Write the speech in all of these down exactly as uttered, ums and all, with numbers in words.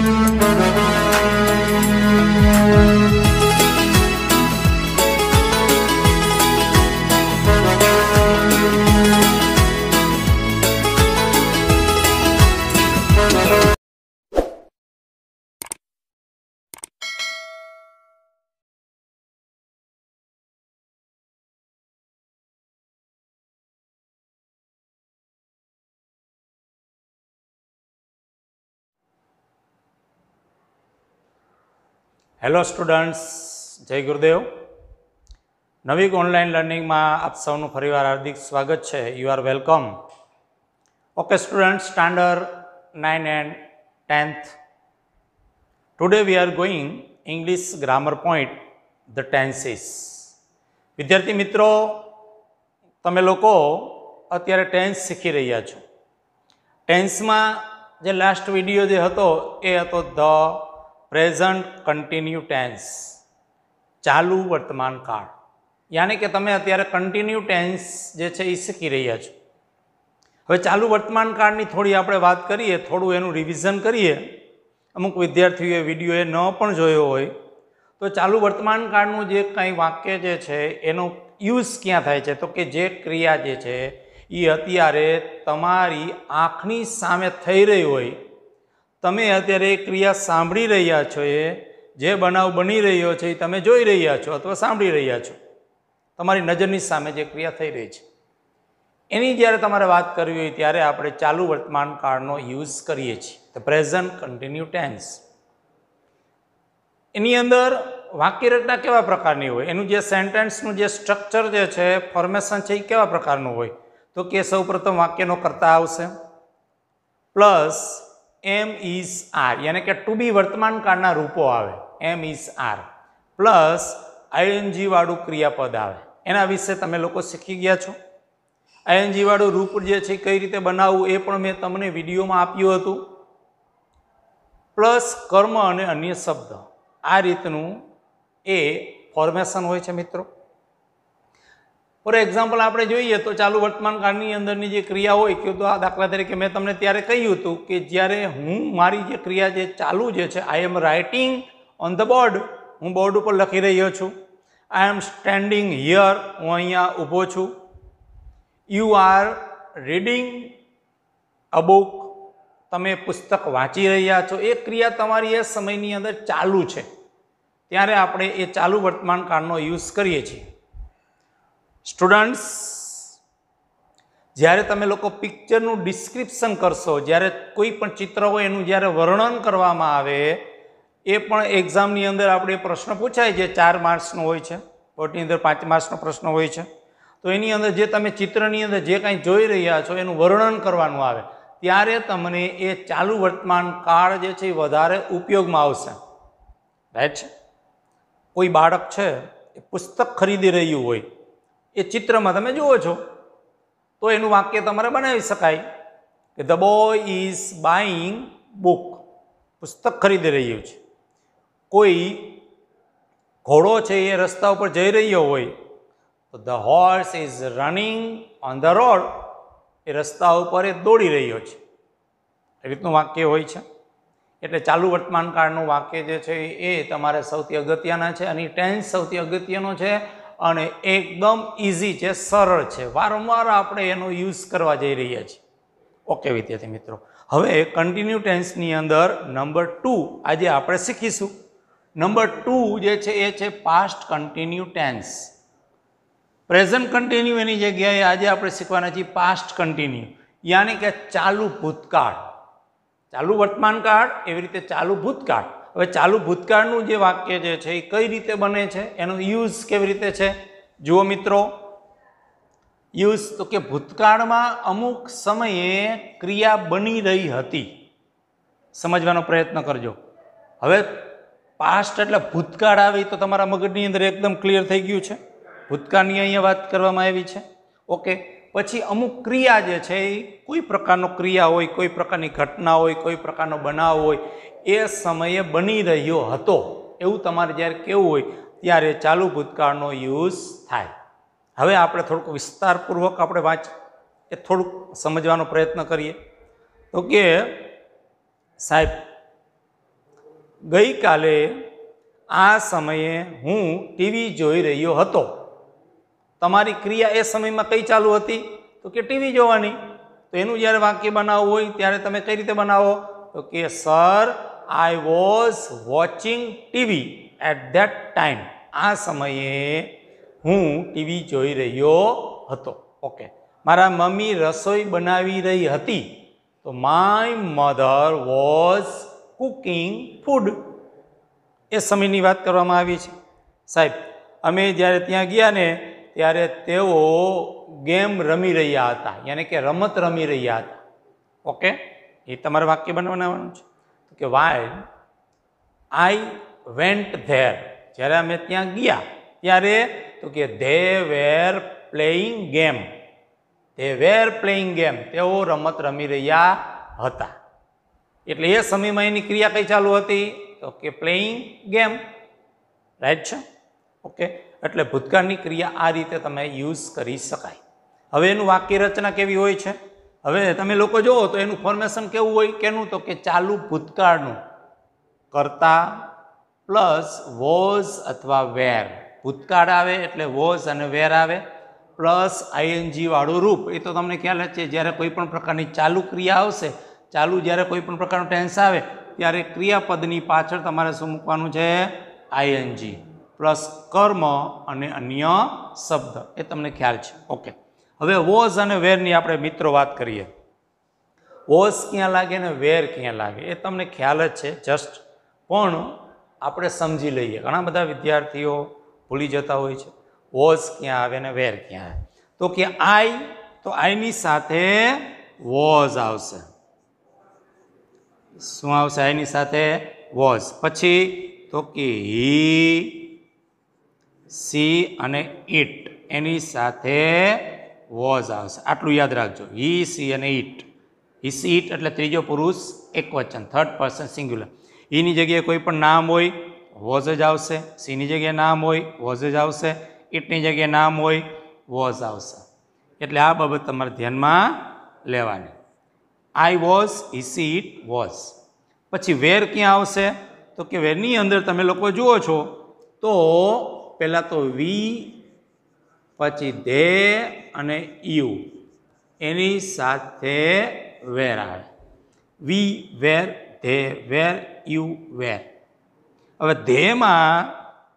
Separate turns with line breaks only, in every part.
Hello students, जय गुरुदेव। नवी online learning में आप सबनु फरीवार हार्दिक स्वागत है। You are welcome. Okay students, standard nine and tenth. Today we are going English grammar point the tenses. विद्यार्थी मित्रों, तमे लोको अत्यारे टेन्स शीखी रह्या छो। टेन्स में जे लास्ट विडियो जे हतो ए हतो द प्रेजेंट कंटिन्यू टेन्स, चालू वर्तमान काल। यानी कि तमे अत्यारे कंटिन्यू टेन्स जे छे ए शीखी रह्या छो। हवे चालू वर्तमान काळनी थोड़ी आपणे वात करीए, थोड़ुं एनुं रिविजन करीए। अमुक विद्यार्थीओए विडियो न पण जोयो होय तो चालू वर्तमान काळनुं जे कंई वाक्य जे छे एनो यूज क्यां थाय छे, तो कि जे क्रिया जे छे ए अत्यारे तमारी आंखनी सामे थई रही होय, तमे अत्यारे क्रिया सांभळी रह्या छो, जे बनाव बनी रह्यो छे तमे जोई रह्या छो अथवा सांभळी रह्या छो। तमारी नजरनी सामे जे क्रिया थई रही छे एनी ज्यारे तमारे वात करवी होय त्यारे आपणे चालू वर्तमान काळनो यूज करीए छीए, द प्रेजेंट कंटिन्यू टेन्स। एनी अंदर वाक्य रचना केवा प्रकारनी होय, एनुं जे सेंटेन्सनुं जे स्ट्रक्चर जे छे, फॉर्मेशन छे, ए केवा प्रकारनुं होय, तो के सौप्रथम वाक्यनो कर्ता आवशे प्लस एम इज आर, यानी कि टू बी वर्तमान काळना रूपो आवे। Am is are plus ING वाळुं क्रियापद आवे। एना विषे तमे लोको शीखी गया छो। आईएनजी वाळुं रूप जे छे कई रीते बनाववुं ए पण मैं तमने विडियोमां आप्युं हतुं। प्लस कर्म अने अन्य शब्द, आ रीतनुं ए फॉर्मेशन होय छे मित्रों। फॉर एक्जाम्पल आपणे जोईए तो चालू वर्तमान काळनी अंदरनी जे क्रिया होय के तो आ दाखला तरीके मैं तमने त्यारे कह्युं हतुं कि ज्यारे हूँ मारी जे क्रिया जे चालू जे छे, I am writing on the board, हूँ बोर्ड पर लखी रह्यो छुं। आई एम स्टेन्डिंग हियर, हूँ अहींया ऊभो छुं। You are reading a book, तमे पुस्तक वांची रह्या छो। ए क्रिया तमारी ए समयनी अंदर चालू छे त्यारे आपणे ए चालू वर्तमान काळनो यूज करीए छीए। स्टूडेंट्स, ज्यारे तमे लोको पिक्चरनुं डिस्क्रिप्शन करशो, ज्यारे कोई पण चित्र होय एनुं ज्यारे वर्णन करवामां आवे, ए पण एक्जामनी अंदर आपणे प्रश्न पूछाय जे चार मार्क्सनो होय छे, बोर्डनी अंदर पांच मार्क्सनो प्रश्न होय छे, तो एनी अंदर जे तमे चित्रनी अंदर जे कांई जोई रह्या छो एनुं वर्णन करवानुं आवे त्यारे तमने ए चालू वर्तमान काळ जे छे वधारे उपयोगमां आवशे। राइट छे? कोई बाळक छे ए पुस्तक खरीदी रह्युं होय, ए चित्र में तमे जुओ छो तो एनुं वाक्य तमारे बनावी शकाय कि the boy is buying book, पुस्तक खरीदी रह्यो छे। कोई घोड़ो छे ए रस्ता पर जई रह्यो होय तो the horse is running on the road, ए रस्ता पर ए दौड़ी रह्यो छे। ए रीतनुं वाक्य होय छे। एटले चालू वर्तमान काळनुं वाक्य जे छे ए तमारे सौथी अगत्यना छे अने टेन्स सौथी अगत्यनो छे અને એકદમ ઇઝી છે, સરળ છે। વારંવાર આપણે એનો યુઝ કરવા જઈ રહ્યા છીએ। ઓકે વિદ્યાર્થી મિત્રો, હવે કન્ટિન્યુ ટેન્સની અંદર નંબર ટુ આજે આપણે શીખીશું। નંબર ટુ જે છે એ છે past continue tense. Present continue એની જગ્યાએ આજે આપણે શીખવાના છીએ પાસ્ટ કન્ટિન્યુ, યાની કે ચાલુ ભૂતકાળ। ચાલુ વર્તમાન કાળ, એવી રીતે ચાલુ ભૂતકાળ। હવે ચાલુ ભૂતકાળનું જે વાક્ય જે છે એ કઈ રીતે બને છે, એનો યુઝ કેવી રીતે છે જુઓ મિત્રો। યુઝ તો કે ભૂતકાળમાં અમુક સમયે ક્રિયા બની રહી હતી, સમજવાનો પ્રયત્ન કરજો। હવે પાસ્ટ એટલે ભૂતકાળ આવી તો તમારા મગજની અંદર એકદમ ક્લિયર થઈ ગયું છે। ભૂતકાળની અહીંયા વાત કરવામાં આવી છે। ઓકે, પછી અમુક ક્રિયા જે છે એ કોઈ પ્રકારનો ક્રિયા હોય, કોઈ પ્રકારની ઘટના હોય, કોઈ પ્રકારનો બનાવ હોય, એ સમયે બની રહ્યો હતો એવું તમારે જ્યારે કહેવું હોય ત્યારે ચાલુ ભૂતકાળનો યુઝ થાય। હવે આપણે થોડુંક વિસ્તારપૂર્વક આપણે વાંચ એ થોડુંક સમજવાનો પ્રયત્ન કરીએ। તો કે સાહેબ ગઈકાલે આ સમયે હું ટીવી જોઈ રહ્યો હતો. તમારી ક્રિયા એ સમયમાં કઈ ચાલુ હતી? તો કે ટીવી જોવાની. તો એનું જ્યારે વાક્ય બનાવવું હોય ત્યારે તમે કઈ રીતે બનાવો? તો કે sir I was watching TV at that time. આ સમયે હું ટીવી જોઈ રહ્યો હતો. ઓકે. મારા મમ્મી રસોઈ બનાવી રહી હતી. તો my mother was cooking food. એ સમયની વાત કરવામાં આવી છે. સાહેબ અમે જ્યારે ત્યાં ગયા ને ત્યારે તેઓ ગેમ રમી રહ્યા હતા, યાની કે રમત રમી રહ્યા હતા. ઓકે, એ તમારે વાક્ય બનાવવાનું છે. તો કે વાય આઈ વેન્ટ ધેર. જ્યારે અમે ત્યાં ગયા ત્યારે તો કે they were playing game. They were playing game. તેઓ રમત રમી રહ્યા હતા. એટલે એ સમયમાં એની ક્રિયા કઈ ચાલુ હતી? તો કે પ્લેઇંગ ગેમ. રાઈટ છે? ઓકે. એટલે ભૂતકાળની ક્રિયા આ રીતે તમે યુઝ કરી શકાય. હવે એનું વાક્ય રચના કેવી હોય છે? હવે તમે લોકો જુઓ તો એનું ફોર્મેશન કેવું હોય? કેનું? તો કે ચાલુ ભૂતકાળનું. કરતા પ્લસ વોઝ અથવા વેર. ભૂતકાળ આવે એટલે વોઝ અને વેર આવે, પ્લસ આઈએનજી વાળું રૂપ. એ તો તમને ખ્યાલ જ છે, જ્યારે કોઈ પણ પ્રકારની ચાલુ ક્રિયા આવશે, ચાલુ જ્યારે કોઈ પણ પ્રકારનું ટેન્સ આવે ત્યારે ક્રિયાપદની પાછળ તમારે શું મૂકવાનું છે? આઈએનજી પ્લસ કર્મ અને અન્ય શબ્દ. એ તમને ખ્યાલ છે. ઓકે. હવે વોઝ અને વેરની આપણે મિત્રો વાત કરીએ. વોઝ ક્યાં લાગે ને વેર ક્યાં લાગે એ તમને ખ્યાલ જ છે જસ્ટ, પણ આપણે સમજી લઈએ. ઘણા બધા વિદ્યાર્થીઓ ભૂલી જતા હોય છે વોઝ ક્યાં આવે ને વેર ક્યાં આવે. તો કે આઈ, તો આઈની સાથે વોઝ આવશે. શું આવશે? આઈની સાથે વોઝ. પછી તો કે હી, સી અને ઇટ, એની સાથે વોઝ આવશે. આટલું યાદ રાખજો. હી, સી અને ઇટ. હી, સી, ઇટ એટલે ત્રીજો પુરુષ એક વચન, થર્ડ પર્સન સિંગ્યુલર. ઈની જગ્યાએ કોઈ પણ નામ હોય વોઝ જ આવશે. સીની જગ્યાએ નામ હોય વોઝ જ આવશે. ઇટની જગ્યાએ નામ હોય વોઝ આવશે. એટલે આ બાબત તમારે ધ્યાનમાં લેવાની. I was, he, she, it, was. પછી વેર ક્યાં આવશે? તો કે વેરની અંદર તમે લોકો જુઓ છો તો પહેલાં તો વી, પછી ધે અને યુ, એની સાથે વેર આવે. We were, they were, you were. હવે ધેમાં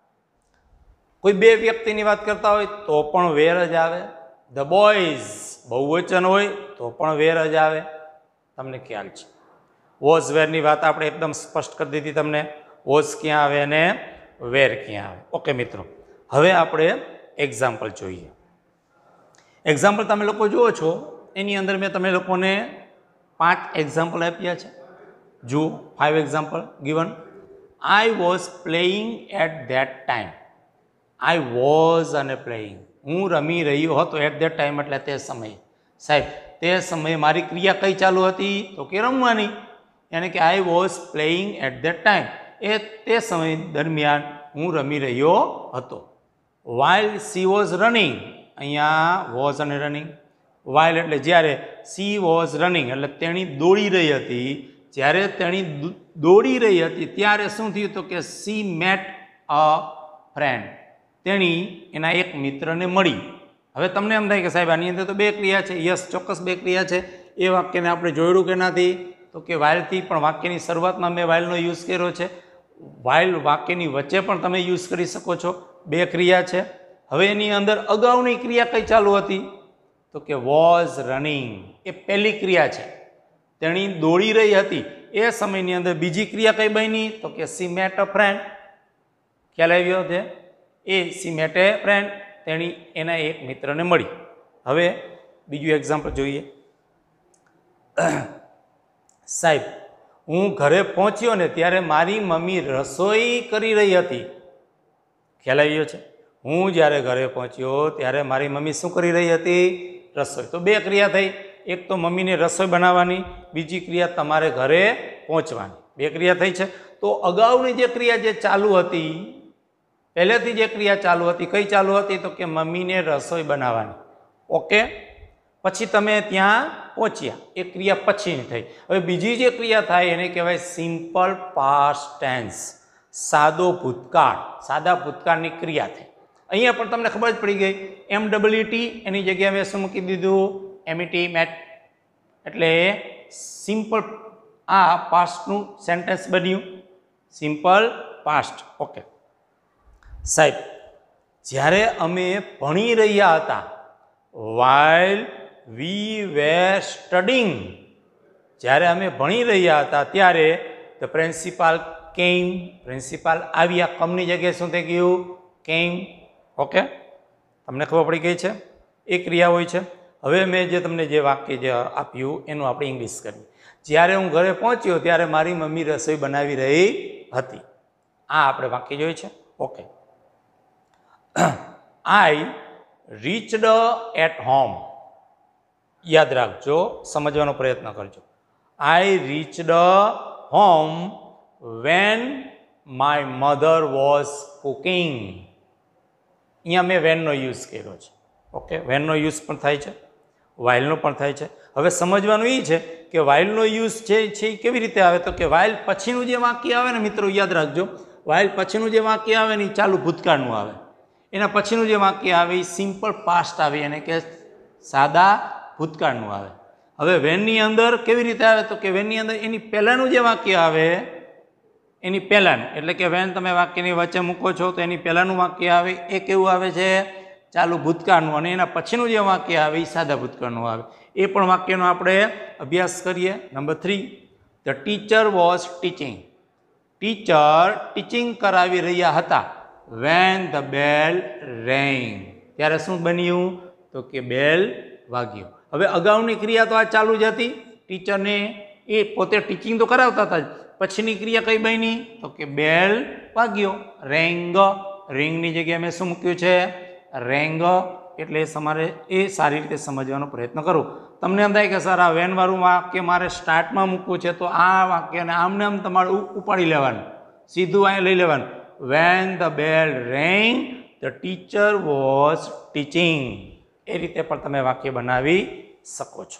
કોઈ બે વ્યક્તિની વાત કરતા હોય તો પણ વેર જ આવે. ધ બોયઝ બહુવચન હોય તો પણ વેર જ આવે. તમને ખ્યાલ છે. વોઝ વેરની વાત આપણે એકદમ સ્પષ્ટ કરી દીધી તમને. વોઝ ક્યાં આવે અને વેર ક્યાં આવે. ઓકે મિત્રો, હવે આપણે એક્ઝામ્પલ જોઈએ. એક્ઝામ્પલ તમે લોકો જુઓ છો એની અંદર મેં તમે લોકોને પાંચ એક્ઝામ્પલ આપ્યા છે. જુઓ, five example given. I was playing at that time. I was અને પ્લેઇંગ, હું રમી રહ્યો હતો. એટ ધેટ ટાઈમ એટલે તે સમયે. સાહેબ તે સમયે મારી ક્રિયા કઈ ચાલુ હતી? તો કે રમવાની. યાની કે I was playing at that time. એ તે સમય દરમિયાન હું રમી રહ્યો હતો. વાઇલ સી વોઝ રનિંગ, અહીંયા વોઝ અને રનિંગ. વાઇલ એટલે જ્યારે, સી વોઝ રનિંગ એટલે તેણી દોડી રહી હતી. જ્યારે તેણી દોડી રહી હતી ત્યારે શું થયું? તો કે સી મેટ અ ફ્રેન્ડ. તેણી એના એક મિત્રને મળી. હવે તમને એમ થાય કે સાહેબ આની અંદર તો બે ક્રિયા છે. યસ, ચોક્કસ બે ક્રિયા છે. એ વાક્યને આપણે જોડ્યું કે નથી? તો કે વાઇલથી, પણ વાક્યની શરૂઆતમાં મેં વાઇલનો યુઝ કર્યો છે. વાઇલ વાક્યની વચ્ચે પણ તમે યુઝ કરી શકો છો. બે ક્રિયા છે. હવે એની અંદર અગાઉની ક્રિયા કઈ ચાલુ હતી? તો કે વોઝ રનિંગ. એ પહેલી ક્રિયા છે. તેણી દોડી રહી હતી. એ સમયની અંદર બીજી ક્રિયા કઈ બની? તો કે સી મેટ અ ફ્રેન્ડ. ખ્યાલ આવ્યો છે? એ સી મેટ એ ફ્રેન્ડ, તેણી એના એક મિત્રને મળી. હવે બીજું એક્ઝામ્પલ જોઈએ. સાહેબ હું ઘરે પહોંચ્યો ને ત્યારે મારી મમ્મી રસોઈ કરી રહી હતી. ખ્યાલ આવ્યો છે? હું જ્યારે ઘરે પહોંચ્યો ત્યારે મારી મમ્મી શું કરી રહી હતી? રસોઈ. તો બે ક્રિયા થઈ. એક તો મમ્મીને રસોઈ બનાવવાની, બીજી ક્રિયા તમારે ઘરે પહોંચવાની. બે ક્રિયા થઈ છે. તો અગાઉની જે ક્રિયા જે ચાલુ હતી, પહેલેથી જે ક્રિયા ચાલુ હતી, કઈ ચાલુ હતી? તો કે મમ્મીને રસોઈ બનાવવાની. ઓકે. પછી તમે ત્યાં પહોંચ્યા, એ ક્રિયા પછીની થઈ. હવે બીજી જે ક્રિયા થાય એને કહેવાય સિમ્પલ પાસ્ટ ટેન્સ, સાદો ભૂતકાળ. સાદા ભૂતકાળની ક્રિયા થઈ. અહીંયા પણ તમને ખબર જ પડી ગઈ, એમ ડબલ્યુ ટી એની જગ્યાએ મેં શું મૂકી દીધું, એમઈટી મેટ, એટલે સિમ્પલ આ પાસ્ટનું સેન્ટેન્સ બન્યું, સિમ્પલ પાસ્ટ. ઓકે સાહેબ, જ્યારે અમે ભણી રહ્યા હતા, while we were studying, જ્યારે અમે ભણી રહ્યા હતા ત્યારે the principal came, પ્રિન્સિપાલ આવ્યા, કમની જગ્યાએ શું થઈ ગયું, came. ઓકે, તમને ખબર પડી ગઈ છે, એ ક્રિયા હોય છે. હવે મેં જે તમને જે વાક્ય જે આપ્યું એનું આપણે ઇંગ્લિશ કરીએ. જ્યારે હું ઘરે પહોંચ્યો ત્યારે મારી મમ્મી રસોઈ બનાવી રહી હતી. આ આપણે વાક્ય જોયું છે. Okay, I reached at home. યાદ રાખજો, સમજવાનો પ્રયત્ન કરજો. I reached home when my mother was cooking. અહીંયા મેં વેનનો યુઝ કર્યો છે. ઓકે, વેનનો યુઝ પણ થાય છે, વાઇલનો પણ થાય છે. હવે સમજવાનું એ છે કે વાઇલનો યુઝ છે છે એ કેવી રીતે આવે, તો કે વાઇલ પછીનું જે વાક્ય આવે ને મિત્રો, યાદ રાખજો, વાઇલ પછીનું જે વાક્ય આવે ને એ ચાલુ ભૂતકાળનું આવે. એના પછીનું જે વાક્ય આવે એ સિમ્પલ પાસ્ટ આવે, એને કે સાદા ભૂતકાળનું આવે. હવે વેનની અંદર કેવી રીતે આવે, તો કે વેનની અંદર એની પહેલાંનું જે વાક્ય આવે એની પહેલાંનું, એટલે કે વેન તમે વાક્યની વચ્ચે મૂકો છો તો એની પહેલાંનું વાક્ય આવે એ કેવું આવે છે, ચાલુ ભૂતકાળનું, અને એના પછીનું જે વાક્ય આવે એ સાદા ભૂતકાળનું આવે. એ પણ વાક્યનો આપણે અભ્યાસ કરીએ. Number three, the teacher was teaching. Teacher teaching કરાવી રહ્યા હતા. વેન ધ બેલ રેંગ, ત્યારે શું બન્યું, તો કે બેલ વાગ્યો. હવે અગાઉની ક્રિયા તો આ ચાલુ જ હતી, ટીચરને એ પોતે ટીચિંગ તો કરાવતા હતા, પછીની ક્રિયા કઈ બની, તો કે બેલ વાગ્યો. રેંગ, રિંગની જગ્યાએ મેં શું મૂક્યું છે, રેંગ. એટલે તમારે એ સારી રીતે સમજવાનો પ્રયત્ન કરો. તમને એમ થાય કે સર આ વેનવાળું વાક્ય મારે સ્ટાર્ટમાં મૂકવું છે, તો આ વાક્યને આમને આમ તમારે ઉપાડી લેવાનું, સીધું અહીંયા લઈ લેવાનું. When the bell rang the teacher was teaching. એ રીતે પણ તમે વાક્ય બનાવી શકો છો.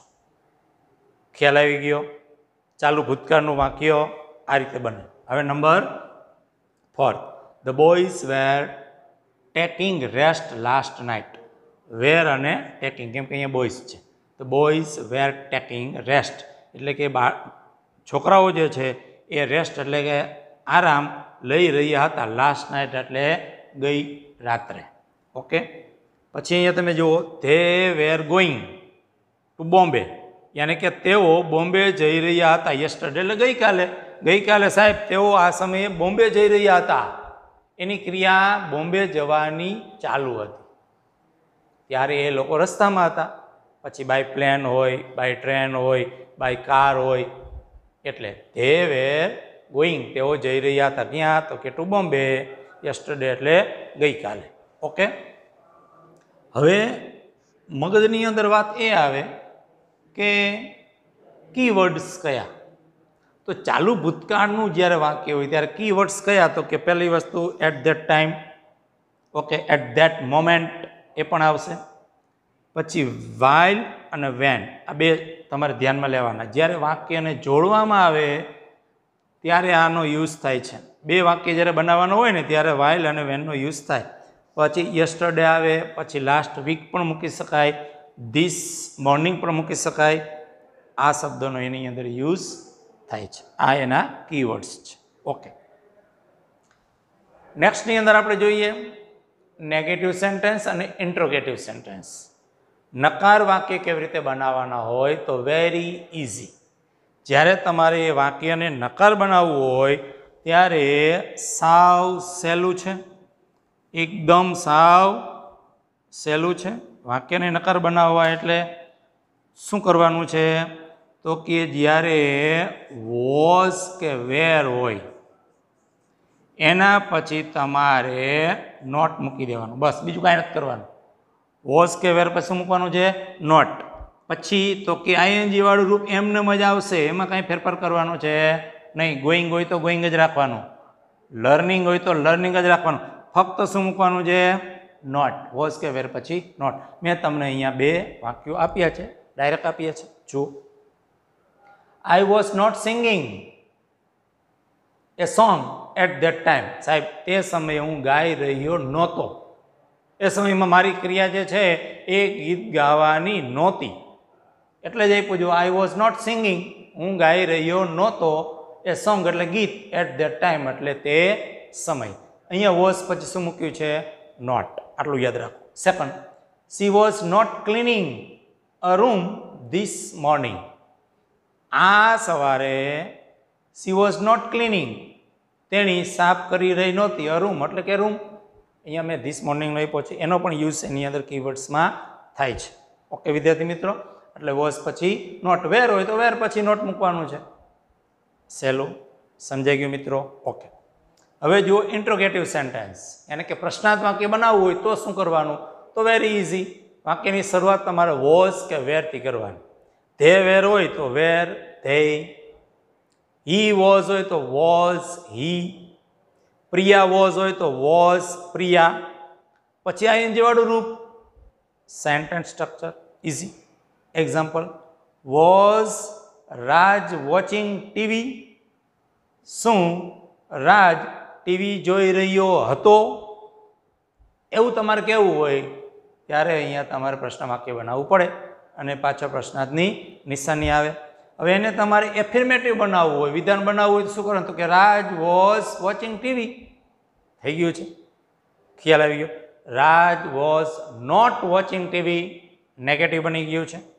ખ્યાલ આવી ગયો? ચાલુ ભૂતકાળનું વાક્ય આ રીતે બને. હવે number fourth, the boys were taking rest last night. Were અને ટેકિંગ, કેમ કે અહીંયા બોયઝ છે. The boys were taking rest, એટલે કે બા છોકરાઓ જે છે એ રેસ્ટ એટલે કે આરામ લઈ રહ્યા હતા. લાસ્ટ નાઇટ એટલે ગઈ રાત્રે. ઓકે, પછી અહીંયા તમે જુઓ, they were going to Bombay, યાની કે તેઓ બોમ્બે જઈ રહ્યા હતા. યસ્ટરડે એટલે ગઈકાલે. ગઈકાલે સાહેબ તેઓ આ સમયે બોમ્બે જઈ રહ્યા હતા. એની ક્રિયા બોમ્બે જવાની ચાલુ હતી, ત્યારે એ લોકો રસ્તામાં હતા. પછી બાય પ્લેન હોય, બાય ટ્રેન હોય, બાય કાર હોય. એટલે ધે વેર ગોઈંગ, તેઓ જઈ રહ્યા હતા. ક્યાં, તો કે ટુ બોમ્બે. યસ્ટરડે એટલે ગઈકાલે. ઓકે, હવે મગજની અંદર વાત એ આવે કે કીવર્ડ્સ કયા. તો ચાલુ ભૂતકાળનું જ્યારે વાક્ય હોય ત્યારે કીવર્ડ્સ કયા, તો કે પહેલી વસ્તુ at that time. Okay, at that moment એ પણ આવશે. પછી વાઇલ અને વેન, આ બે તમારે ધ્યાનમાં લેવાના. જ્યારે વાક્યને જોડવામાં આવે ત્યારે આનો યુઝ થાય છે. બે વાક્ય જ્યારે બનાવવાનો હોય ને ત્યારે વાઇલ અને વેનનો યુઝ થાય. પછી યસ્ટરડે આવે, પછી લાસ્ટ વીક પણ મૂકી શકાય, ધીસ મોર્નિંગ પણ મૂકી શકાય. આ શબ્દોનો એની અંદર યુઝ થાય છે. આ એના કીવર્ડ્સ છે. ઓકે, નેક્સ્ટની અંદર આપણે જોઈએ નેગેટિવ સેન્ટેન્સ અને ઇન્ટ્રોગેટિવ સેન્ટેન્સ. નકાર વાક્ય કેવી રીતે બનાવવાના હોય, તો વેરી ઇઝી. જ્યારે તમારે એ વાક્યને નકાર બનાવવું હોય ત્યારે સાવ સહેલું છે, એકદમ સાવ સહેલું છે. વાક્યને નકાર બનાવવા એટલે શું કરવાનું છે, તો કે જ્યારે વોઝ કે વેર હોય એના પછી તમારે નોટ મૂકી દેવાનું, બસ, બીજું કાંઈ નથી કરવાનું. વોઝ કે વેર પછી શું મૂકવાનું છે, નોટ. પછી તો કે આઈએનજી વાળું રૂપ એમને મજા આવશે, એમાં કાંઈ ફેરફાર કરવાનો છે નહીં. ગોઈંગ હોય તો ગોઈંગ જ રાખવાનું, લર્નિંગ હોય તો લર્નિંગ જ રાખવાનું. ફક્ત શું મૂકવાનું છે, નોટ. વોઝ કે વેર પછી નોટ. મેં તમને અહીંયા બે વાક્યો આપ્યા છે, ડાયરેક્ટ આપ્યા છે. જો I was not singing a song at that time. સાહેબ તે સમયે હું ગાઈ રહ્યો નહોતો. એ સમયમાં મારી ક્રિયા જે છે એ ગીત ગાવાની નહોતી, એટલે જ આપ્યું જો આઈ વોઝ નોટ સિંગિંગ, હું ગાઈ રહ્યો નહોતો એ સોંગ એટલે ગીત, એટ ધેટ ટાઈમ એટલે તે સમય. અહીંયા વોઝ પછી શું મૂક્યું છે? નોટ. આટલું યાદ રાખો. Second, she was not cleaning a room this morning. આ સવારે શી વોઝ નોટ ક્લીનિંગ, તેણી સાફ કરી રહી નહોતી. અ રૂમ એટલે કે રૂમ. અહીંયા મેં ધીસ મોર્નિંગનો આપ્યો છે, એનો પણ યુઝ એની અંદર કીવર્ડ્સમાં થાય છે. ઓકે વિદ્યાર્થી મિત્રો, એટલે વોઝ પછી નોટ. વેર હોય તો વેર પછી નોટ મૂકવાનું છે. સહેલું સમજાઈ ગયું મિત્રો? ઓકે. હવે જુઓ ઇન્ટ્રોગેટિવ સેન્ટેન્સ, એને કે પ્રશ્નાર્થ વાક્ય બનાવવું હોય તો શું કરવાનું? તો વેરી ઇઝી. વાક્યની શરૂઆત તમારે વોઝ કે વેરથી કરવાની. ધે વેર હોય તો વેર ધે, હી વોઝ હોય તો વોઝ હી, પ્રિયા વોઝ હોય તો વોઝ પ્રિયા. પછી આઈએનજી વાળું રૂપ, sentence structure easy. Example, was Raj watching TV? શું રાજ ટીવી જોઈ રહ્યો હતો? એવું તમારે કહેવું હોય ત્યારે અહીંયા તમારે પ્રશ્ન વાક્ય બનાવવું પડે અને પાછળ પ્રશ્નાર્થની નિશાની આવે. હવે એને તમારે એફિર્મેટિવ બનાવવું હોય, વિધાન બનાવવું હોય તો શું કરવાનું? તો કે રાજ વોઝ વોચિંગ ટીવી. થઈ ગયું છે, ખ્યાલ આવી ગયો. Raj was not watching TV, negative બની ગયું છે.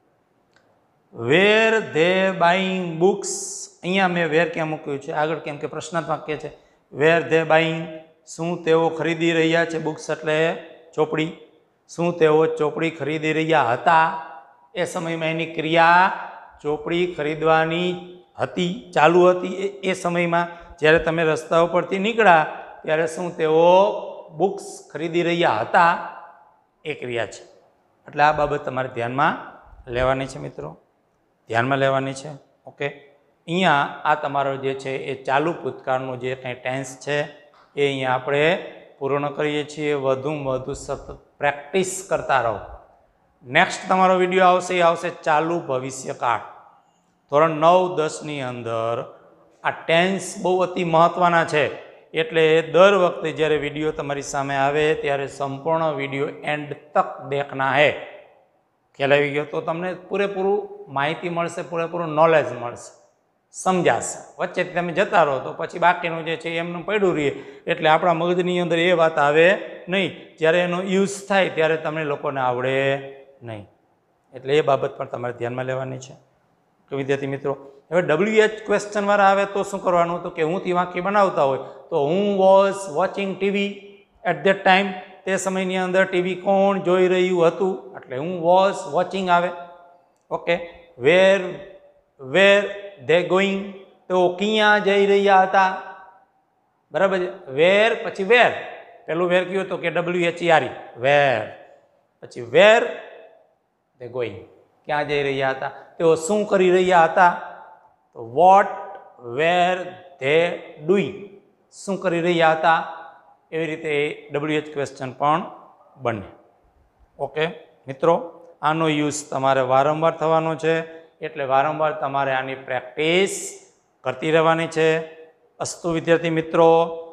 Were they buying books? અહીંયા મેં વેર ક્યાં મૂક્યું છે? આગળ કેમ કે પ્રશ્નાર્થ વાક્ય છે. Were they buying? શું તેઓ ખરીદી રહ્યા છે? બુક્સ એટલે ચોપડી. શું તેઓ ચોપડી ખરીદી રહ્યા હતા? એ સમયમાં એની ક્રિયા ચોપડી ખરીદવાની હતી, ચાલુ હતી. એ સમયમાં જ્યારે તમે રસ્તા ઉપરથી નીકળ્યા ત્યારે શું તેઓ બુક્સ ખરીદી રહ્યા હતા? એ ક્રિયા છે. એટલે આ બાબત તમારે ધ્યાનમાં લેવાની છે મિત્રો, ધ્યાનમાં લેવાની છે. ઓકે. અહીંયા આ તમારો જે છે એ ચાલુ ભૂતકાળનું જે કંઈ ટેન્સ છે એ અહીંયા આપણે પૂર્ણ કરીએ છીએ. વધુમાં વધુ સતત પ્રેક્ટિસ કરતા રહો. નેક્સ્ટ તમારો વિડીયો આવશે એ આવશે ચાલુ ભવિષ્યકાળ. ધોરણ નવ દસની અંદર આ ટેન્સ બહુ અતિ મહત્ત્વના છે, એટલે દર વખતે જ્યારે વિડીયો તમારી સામે આવે ત્યારે સંપૂર્ણ વિડીયો એન્ડ તક દેખના હે. ખ્યાલ આવી ગયો? તો તમને પૂરેપૂરું માહિતી મળશે, પૂરેપૂરું નોલેજ મળશે, સમજાશે. વચ્ચેથી તમે જતા રહો તો પછી બાકીનું જે છે એમનું પડ્યું રહીએ, એટલે આપણા મગજની અંદર એ વાત આવે નહીં. જ્યારે એનો યુઝ થાય ત્યારે તમને લોકોને આવડે નહીં. એટલે એ બાબત પણ તમારે ધ્યાનમાં લેવાની છે. તો વિદ્યાર્થી મિત્રો, હવે ડબલ્યુ એચ ક્વેશ્ચન વાળા આવે તો શું કરવાનું? તો કે હુંથી વાક્ય બનાવતા હોય તો હું was watching TV at that time. તે સમયની અંદર ટીવી કોણ જોઈ રહ્યું હતું? એટલે હું વોઝ વોચિંગ આવે. Okay. Were were they going? તો ક્યાં જઈ રહ્યા હતા? બરાબર છે. વેર પછી વેર, પેલું વેર કયું હતું કે ડબલ્યુ એચ આર વેર, પછી વેર ધે ગોઈંગ, ક્યાં જઈ રહ્યા હતા? તેઓ શું કરી રહ્યા હતા? તો વોટ વેર ધે ડુઈંગ? શું કરી રહ્યા હતા? એવી રીતે ડબલ્યુ એચ ક્વેશ્ચન પણ બને. ઓકે મિત્રો, આનો યુઝ તમારે વારંવાર થવાનો છે, એટલે વારંવાર તમારે આની પ્રેક્ટિસ કરતી રહેવાની છે. અસ્તુ વિદ્યાર્થી મિત્રો.